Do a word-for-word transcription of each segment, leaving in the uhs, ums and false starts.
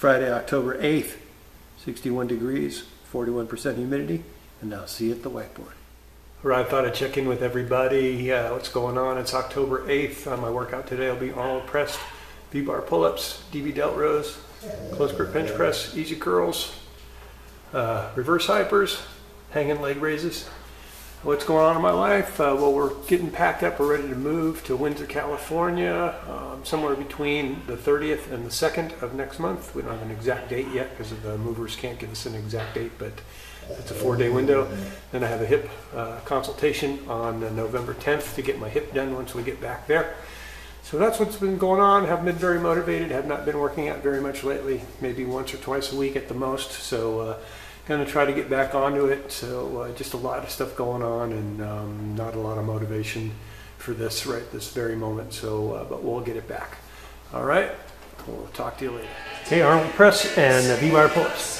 Friday, October eighth, sixty-one degrees, forty-one percent humidity, and now see you at the whiteboard. All right, I thought I'd check in with everybody. Uh, what's going on? It's October eighth. Uh, my workout today will be Arnold pressed, V-bar pull-ups, D B Delt Rows, close grip bench press, easy curls, uh, reverse hypers, hanging leg raises. What's going on in my life? Uh, well, we're getting packed up. We're ready to move to Windsor, California, um, somewhere between the thirtieth and the second of next month. We don't have an exact date yet because the movers can't give us an exact date, but it's a four-day window. Then I have a hip uh, consultation on uh, November tenth to get my hip done once we get back there. So that's what's been going on. Haven't been very motivated. Have not been working out very much lately. Maybe once or twice a week at the most. So. Uh, Going to try to get back onto it, so uh, just a lot of stuff going on and um, not a lot of motivation for this right this very moment, so uh, but we'll get it back. All right, we'll talk to you later. Okay, Arnold press and uh, V-bar pull-ups.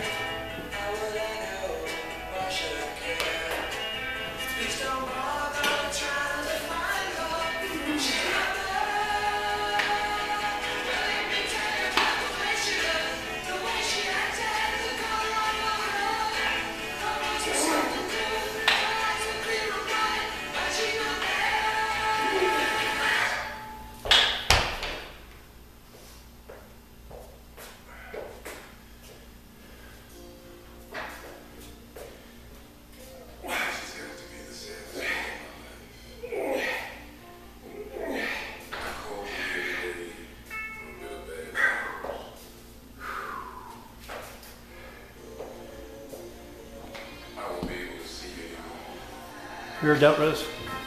Rear Delt Rows.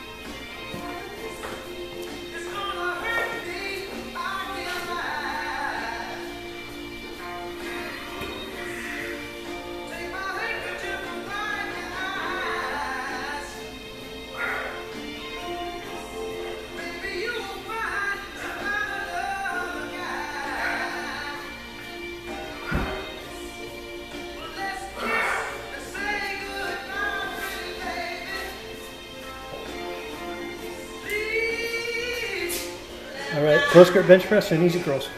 All right, close grip bench press and easy curls.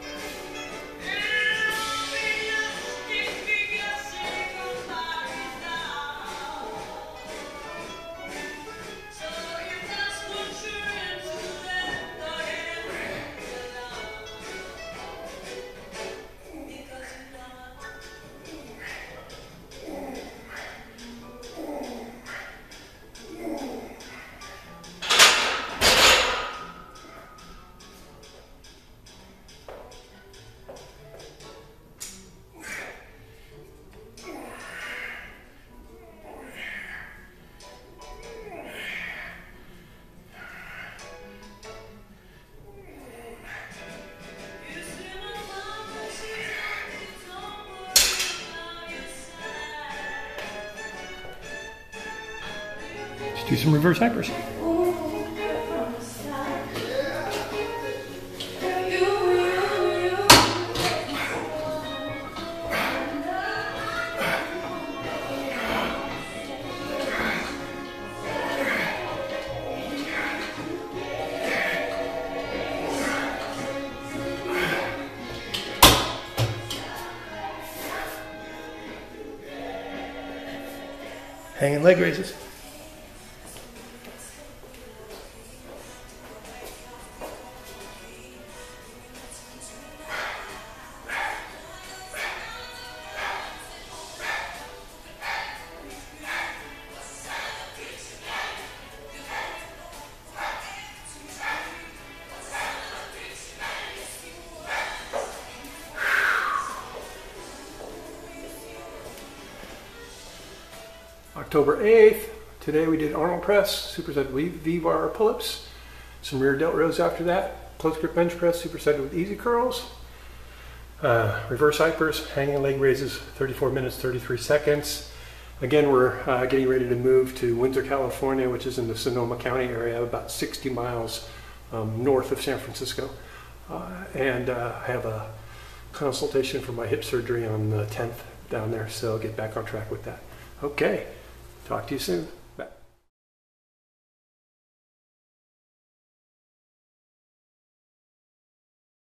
Do some reverse hypers. Hanging leg raises. October eighth, today we did Arnold press, superset with V-bar pull-ups, some rear delt rows after that, close grip bench press, superset with easy curls, uh, reverse hypers, hanging leg raises, thirty-four minutes, thirty-three seconds. Again, we're uh, getting ready to move to Windsor, California, which is in the Sonoma County area, about sixty miles um, north of San Francisco. Uh, and uh, I have a consultation for my hip surgery on the tenth down there, so I'll get back on track with that. Okay. Talk to you soon.